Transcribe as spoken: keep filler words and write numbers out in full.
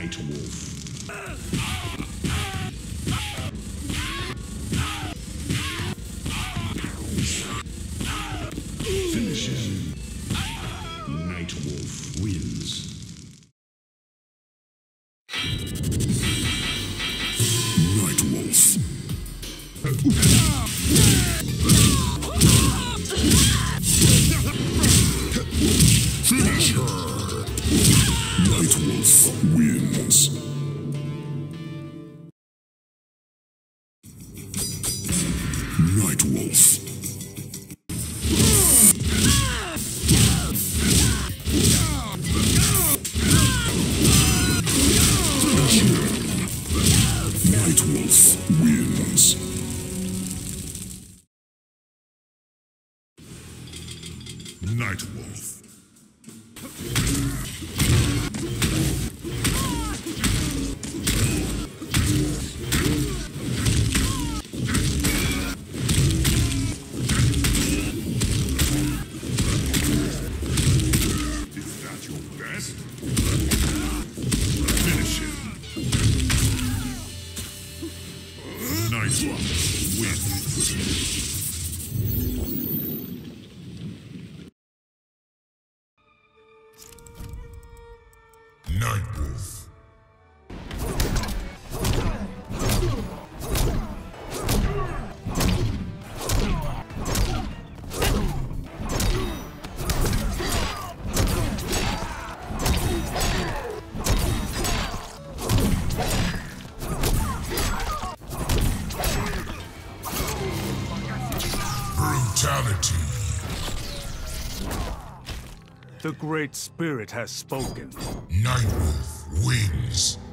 Nightwolf. Finish him. Nightwolf wins. Nightwolf. Finish her. Nightwolf wins. Nightwolf. Nightwolf wins. Nightwolf. Is that your best? Finish him. Nightwolf wins. Nightwolf. Brutality. The Great Spirit has spoken. Nightwolf wins.